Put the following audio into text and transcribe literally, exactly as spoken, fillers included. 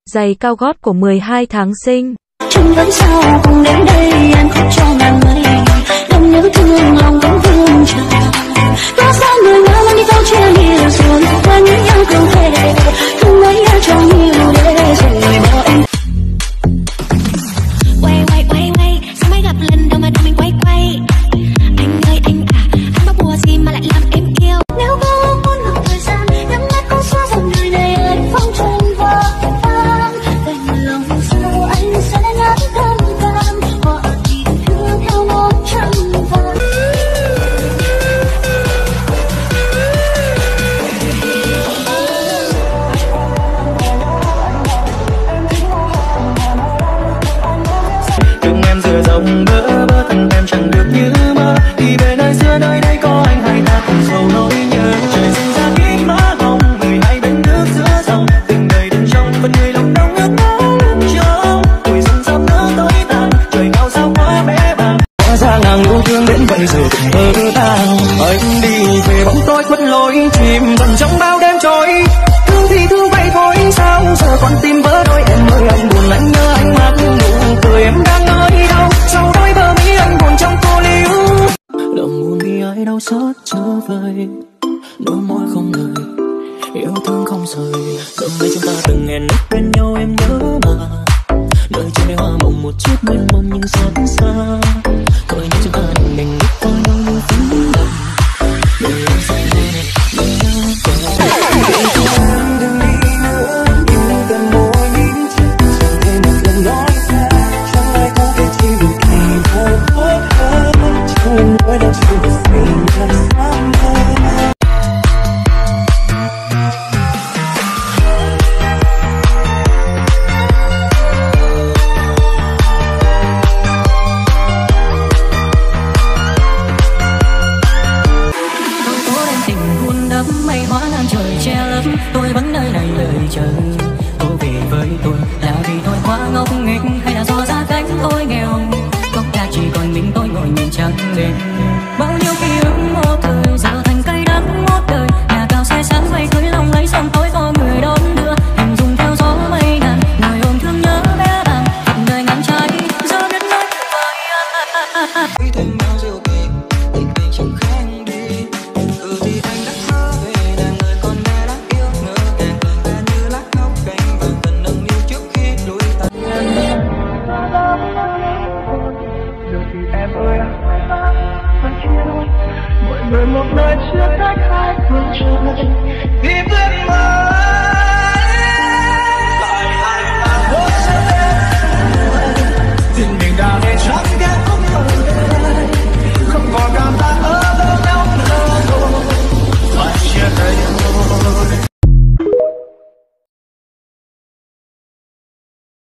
giày cao gót của mười hai tháng sinh. Trăng vẫn sao cùng đến đây em khóc cho ngàn mây, lòng nhớ thương lòng vẫn vương trào. Có sao người ngỡ mang đi câu chia lìa rồi qua những nhau không thể không mấy ai cho nhiều để rồi bỏ em. Quay quay quay quay sao mới gặp lần đầu mà đôi mình quay quay. Anh ơi anh à, anh có bùa gì mà lại làm em yêu. Nếu có muốn ngược thời gian nhắm mắt con xóa dòng đời này anh phong trần vỡ tan. Đành lòng sao anh sẽ ngắt thâm cam hoa tình thương theo một trăm vạn. Đừng em giữa dòng bỡ bỡ thân em chẳng được như mơ. Đi về nơi xưa nơi đây có anh hay ta cùng sầu nỗi nhớ. Trời sinh ra kính má hồng người hay bên nước giữa dòng. Tình đời đừng trong phần người lòng đau ước mong trong. Tuổi xuân sắp nữa tới tàn trời cao sao quá bé bàng. Hóa ra ngàn yêu thương đến vậy rồi từng mơ tàn. Anh đi về bóng tối khuất lối chìm dần trong bao đêm trôi. Thương thì thương vậy thôi sao giờ con tim vỡ đôi. Em ơi anh buồn anh nhớ anh mắt nụ cười em đang ở đâu. Sau đôi bờ mi anh buồn trong cô liêu. Lòng buồn vì ai đau xót trở về. Đôi môi không lời yêu thương không rời. Giờ đây chúng ta từng hẹn ước bên nhau em nhớ mà. Đời trên đây hoa mộng một chút mênh mông nhưng xót xa. Thôi như chúng ta đừng mình ước coi nhau như phím đầm. Đừng em sẽ nghe đừng nhớ kể. Đừng đi nữa yêu gần môi nín chẳng thêm một lần nói xa. Chẳng ai có thể chỉ được kỳ vọng tốt hơn. Chẳng nói đâu chỉ được tình thật sáng hơn. Mây hóa ngang trời che lấp tôi vẫn nơi này đợi chờ. Cô về với tôi là vì tôi quá ngốc nghếch hay là do gia cảnh tôi nghèo. Có ta chỉ còn mình tôi ngồi nhìn trăng lên. Bao nhiêu ký ức một thời giờ thành cây đắng một đời. Nhà cao xe sáng vây cưới lòng lấy xong tối có người đón đưa. Hình dung theo gió mây ngàn người ôm thương nhớ bé bàng. Phận đời ngắn trái giờ biết nói phải. Quý thêm bao rượu kề tình anh chẳng khác đi. Ừ thì anh đã hứa về nàng người con bé đáng yêu ngỡ ngàng cười ta như lát ngọc cành vàng cần nâng niu trước khi lùi tay. Giờ thì em ơi anh chia đôi mỗi người một nơi chia cách hai phương trời.